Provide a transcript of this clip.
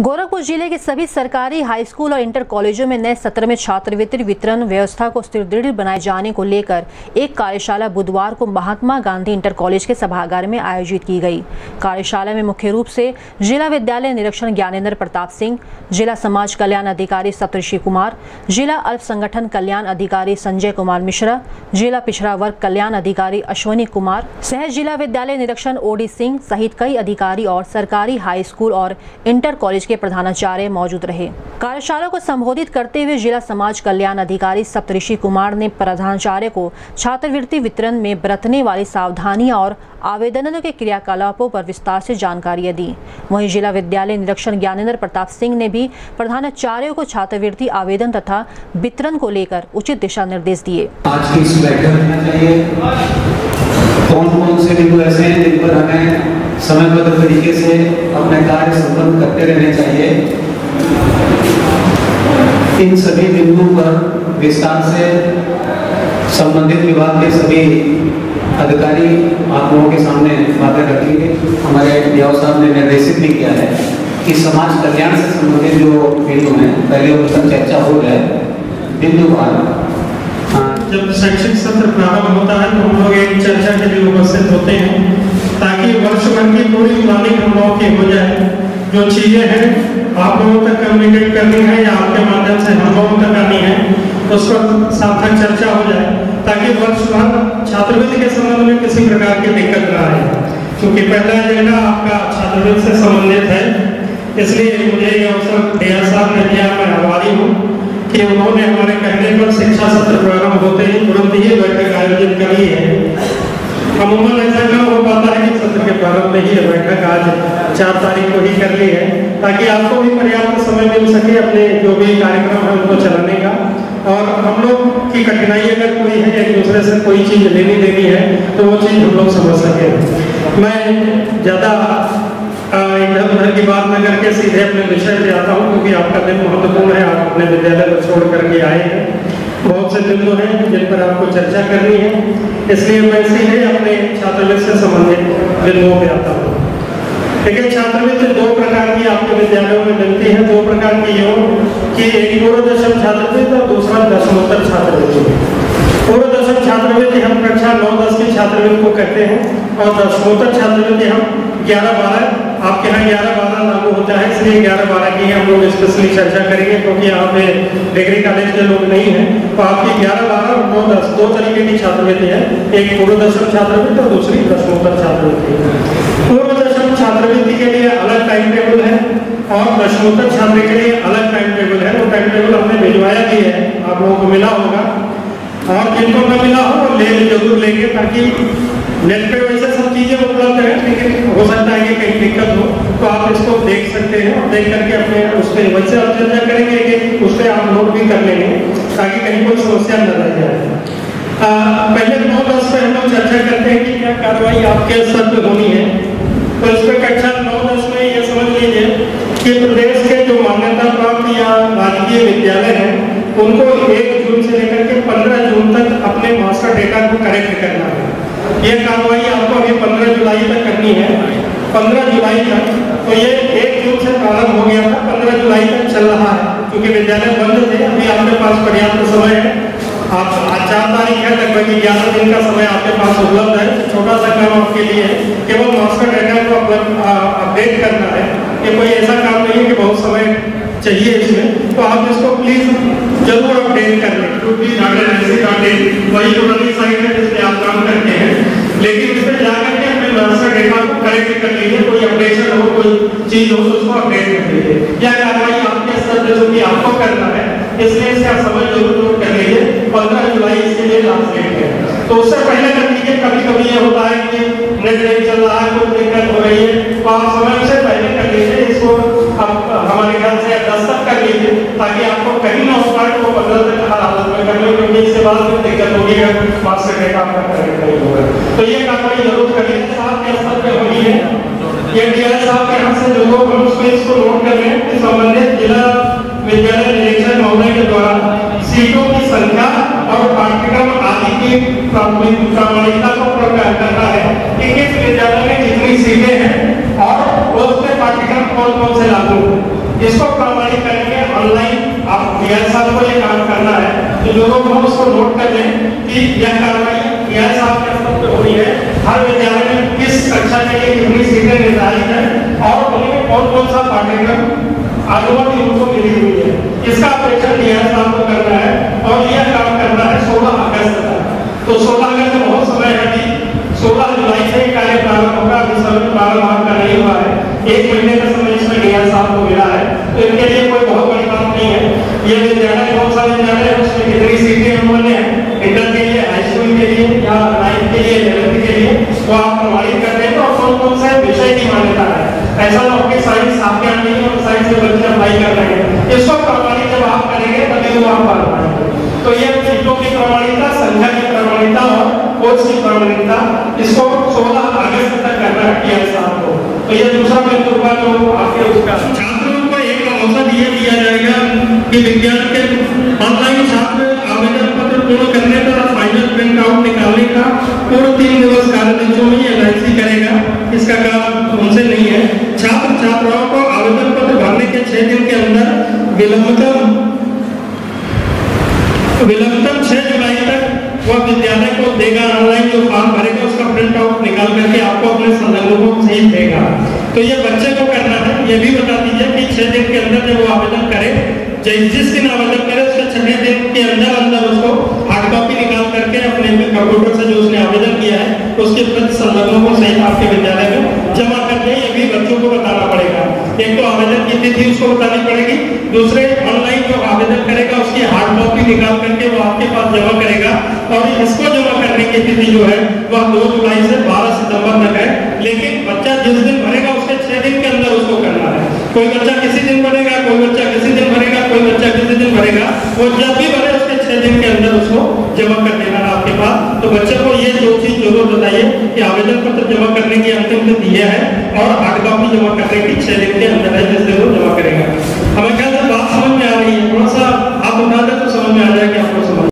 गोरखपुर जिले के सभी सरकारी हाई स्कूल और इंटर कॉलेजों में नए सत्र में छात्रवृत्ति वितरण व्यवस्था को सुदृढ़ बनाए जाने को लेकर एक कार्यशाला बुधवार को महात्मा गांधी इंटर कॉलेज के सभागार में आयोजित की गई। कार्यशाला में मुख्य रूप से जिला विद्यालय निरीक्षण ज्ञानेंद्र प्रताप सिंह, जिला समाज कल्याण अधिकारी सप्तऋषि कुमार, जिला अल्प संगठन कल्याण अधिकारी संजय कुमार मिश्रा, जिला पिछड़ा वर्ग कल्याण अधिकारी अश्वनी कुमार, सह जिला विद्यालय निरीक्षण ओडी सिंह सहित कई अधिकारी और सरकारी हाई स्कूल और इंटर कॉलेज के प्रधानाचार्य मौजूद रहे। कार्यशाला को संबोधित करते हुए जिला समाज कल्याण अधिकारी सप्तऋषि कुमार ने प्रधानाचार्य को छात्रवृत्ति वितरण में बरतने वाली सावधानियां और आवेदनों के क्रियाकलापों पर विस्तार से जानकारियां दी। वहीं जिला विद्यालय निरीक्षण ज्ञानेंद्र प्रताप सिंह ने भी प्रधानाचार्यों को छात्रवृत्ति आवेदन तथा वितरण को लेकर उचित दिशा निर्देश दिए। आज की इस बैठक में चाहिए कौन-कौन से बिंदु ऐसे हैं जिन पर हमें समयबद्ध तरीके से अपने कार्य संपन्न करते रहने चाहिए। इन सभी बिंदुओं पर विस्तार से संबंधित विभाग के सभी अधिकारी आप लोगों के सामने बातें रखेंगे। हमारे डीओ साहब ने निर्देशित भी किया है कि समाज कल्याण से संबंधित जो बिंदु हैं पहले उन पर चर्चा हो जाए बिंदुवार। जब शैक्षिक सत्र प्रारंभ होता है तो हम लोग एक चर्चा के लिए उपस्थित होते हैं ताकि वर्ष भर की पूरी प्लानिंग हम लोगों की हो जाए। जो चीजें हैं आप लोगों तक कम्युनिकेट करनी है या आपके माध्यम से हम लोगों तक आनी है उस पर सार्थक चर्चा हो जाए ताकि वर्ष भर छात्रवृत्ति के संबंध में किसी प्रकार की दिक्कत न आए। क्योंकि पहला एजेंडा आपका छात्रवृत्ति से संबंधित है, इसलिए मुझे ये अवसर डीआर साहब ने दिया। मैं आभारी हूँ कि उन्होंने हमारे कहने पर शिक्षा सत्र प्रारंभ होते ही तुरंत ही बैठक आयोजित करी है। अमूमन ऐसा न हो पाता है कि सत्र के प्रारंभ में ही बैठक आज 4 तारीख को ही कर ली है ताकि आपको भी पर्याप्त समय मिल सके अपने जो भी कार्यक्रम है उनको चलाने का। और हम लोग की कठिनाई अगर कोई है एक दूसरे से कोई चीज़ लेनी देनी है तो वो चीज़ हम लोग समझ सकें। मैं ज़्यादा इधर उधर की बात न करके सीधे अपने विषय पे आता हूँ क्योंकि आपका दिन महत्वपूर्ण है। आप अपने विद्यालय को छोड़ करके आए हैं, बहुत से बिंदु हैं जिन पर आपको चर्चा करनी है, इसलिए मैं सीधे अपने छात्रवृत्ति से संबंधित बिंदुओं पे आता हूँ। देखिए छात्रवृत्ति 2 प्रकार की आपके विद्यालयों में मिलती है। 2 प्रकार की यो कि एक पूर्व दशम छात्रवृत्ति और दूसरा दशमोत्तर छात्रवृत्ति। पूर्व दशम छात्रवृत्ति हम कक्षा 9-10 की छात्रवृत्ति को कहते हैं और दशमोत्तर छात्रवृत्ति हम 11-12 आपके यहाँ 11-12 लागू होता है, इसलिए 11-12 की हम लोग स्पेशली चर्चा करेंगे क्योंकि यहाँ पे डिग्री कॉलेज के लोग नहीं हैं। तो आपकी 11-12 और 9-10 2 तरीके की छात्रवृत्ति है, एक पूर्व दशम छात्रवृत्ति और दूसरी दशमोत्तर छात्रवृत्ति। पूर्व दशम छात्रवृत्ति के लिए अलग टाइम टेबल है और दशमोत्तर छात्र के लिए अलग टाइम टेबल है। वो टाइम टेबल हमने भिजवाया भी है, आप लोगों को मिला होगा और जिनको न मिला हो वो ले जरूर लेंगे ताकि नेट पे वैसे सब चीजें उपलब्ध है, लेकिन हो सकता है कि कहीं दिक्कत हो तो आप इसको देख सकते हैं और देख करके अपने उस पर वैसे आप चर्चा करेंगे कि उस पर आप नोट भी कर लेंगे ताकि कहीं कोई समस्या न रह जाए। पहले 9-10 पे हम लोग चर्चा करते हैं कि क्या कार्रवाई आपके स्तर पर होनी है। तो इस पर कक्षा 9-10 में ये समझ लीजिए कि प्रदेश के जो मान्यता प्राप्त या राजकीय विद्यालय हैं उनको 1 जून से लेकर के 15 जून तक अपने मास्टर डेटा को करेक्ट करना है। ये कार्रवाई आपको अभी 15 जुलाई तक करनी है। 15 जुलाई तक तो ये 1 जून से प्रारंभ हो गया था, 15 जुलाई तक चल रहा है क्योंकि विद्यालय बंद थे। अभी आपके पास पर्याप्त समय है, आप आज 4 तारीख है, लगभग 11 दिन का समय आपके पास उपलब्ध है। छोटा सा काम आपके लिए है, केवल मास्टर डेटा को अपडेट करना है। ये कोई ऐसा काम नहीं है कि बहुत समय चाहिए इसमें, तो आप इसको प्लीज जरूर अपडेट कर लें क्योंकि वही जो रनिंग साइट है जिसमें आप काम करते हैं, लेकिन इस पर जाकर के अपने मास्टर डेटा को करेक्ट कर लीजिए। कोई अपडेशन हो, कोई चीज हो तो उसको अपडेट कर लीजिए। यह कार्रवाई आपके स्तर पर जो कि आपको करना है, इसलिए इसका समय जरूर नोट कर लीजिए। 15 जुलाई इसके लिए लास्ट डेट है, तो उससे पहले कर लीजिए। कभी कभी ये होता है कि नेट नहीं चल रहा है, कोई दिक्कत हो रही है, तो आप समय से पहले कर लीजिए। इसको हमारे ख्याल से 10 तक कर लीजिए ताकि आपको कहीं ना हो पाए तो 15 तक हर हालत में कर लो क्योंकि इसके बाद में दिक्कत होगी अगर मास्टर डेटा आपका करेक्ट नहीं होगा। तो ये कार्रवाई जरूर कर लीजिए। साथ के स्तर पे होनी है। ये डीआर साहब के यहाँ से जो लोग हम इसको नोट कर लें कि संबंधित जिला विद्यालय निरीक्षक महोदय के द्वारा सीटों की संख्या और पाठ्यक्रम आदि की प्रामाणिकता को प्रकट करना है कि किस विद्यालय में कितनी सीटें हैं और उसके पाठ्यक्रम कौन कौन से लागू हैं। इसको प्रमाणित करेंगे ऑनलाइन। आप डीआई साहब को ये काम करना है तो लोगों को उसको नोट कर लें कि यह कार्रवाई डीआई साहब के स्तर पर हो रही है। हर विद्यालय में किस कक्षा के लिए कितनी सीटें निर्धारित है और उन्हें कौन कौन सा पाठ्यक्रम अनुमति उनको मिली हुई है, इसका ऑपरेशन डीआई साहब को करना है और यह काम करना है 16 अगस्त तक। तो 16 अगस्त में बहुत समय है, अभी 16 जुलाई से कार्य प्रारंभ होगा। अभी समय प्रारंभ आपका नहीं हुआ है, 1 महीने का समय इसमें डीआई साहब को मिला है, तो इनके लिए कोई बहुत बड़ी बात नहीं है। ये विद्यालय कौन सा विद्यालय है, उसमें कितनी सीटें उन्होंने इंटर के लिए, हाई स्कूल के लिए या 9th के लिए, 11th के लिए, वो आप प्रमाणित करते हैं। और कौन कौन सा विषय की मान्यता है, ऐसा ना हो कि साइंस आपके यहाँ नहीं और साइंस के बच्चे अप्लाई कर रहे हैं। इसको प्रमाणित जब आप करेंगे तभी वो आप पढ़ पाएंगे। तो ये सीटों की प्रमाणिकता, संख्या की प्रमाणिकता और कोर्स की प्रमाणिकता, इसको 16 अगस्त तक करना है डीआई साहब को। तो ये दूसरा बिंदु हुआ जो आपके उसका छात्रों को एक अवसर ये दिया जाएगा कि विज्ञान के ऑनलाइन छात्र आवेदन पत्र पूर्ण करने पर फाइनल प्रिंट आउट निकालने का पूर्ण 3 दिवस कार्य दिवसों में एलआईसी करेगा। इसका काम उनसे नहीं है। छात्र छात्राओं को आवेदन पत्र भरने के 6 दिन के अंदर विलंबतम 6 जुलाई तक वह विद्यालय को देगा। ऑनलाइन जो फॉर्म भरेगा उसका प्रिंट आउट निकाल करके आपको अपने संलग्नों को सहित देगा। तो ये बच्चे को करना है। ये भी बता दीजिए कि 6 दिन के अंदर जब वो आवेदन करे, जिस दिन आवेदन करे उसके 6 दिन के अंदर उसको हार्ड कॉपी निकाल करके अपने कंप्यूटर से जो उसने आवेदन किया है उसके प्रति संलग्नों को सहित आपके विद्यालय में जमा करके ये भी बच्चों को बताना पड़ेगा। एक तो आवेदन की तिथि उसको बतानी पड़ेगी, दूसरे ऑनलाइन जो आवेदन करेगा उसकी हार्ड कॉपी निकाल करके वो आपके पास जमा करेगा। और इसको जमा करने की तिथि जो है वह 2 जुलाई से 12 सितंबर तक है। लेकिन बच्चा जिस दिन भरेगा उसके 6 दिन के अंदर उसको करना है। कोई बच्चा किसी दिन भरेगा, कोई बच्चा किसी दिन भरेगा, कोई बच्चा किसी दिन भरेगा, वो जब भी भरे उसके 6 दिन के अंदर उसको जमा कर देना है आपके पास। तो बच्चे को ये 2 चीज जरूर बताइए कि आवेदन पत्र जमा करने की अंतिम तिथि है और हार्ड कॉपी जमा करने की 6 दिन के अंदर है, जिस जरूर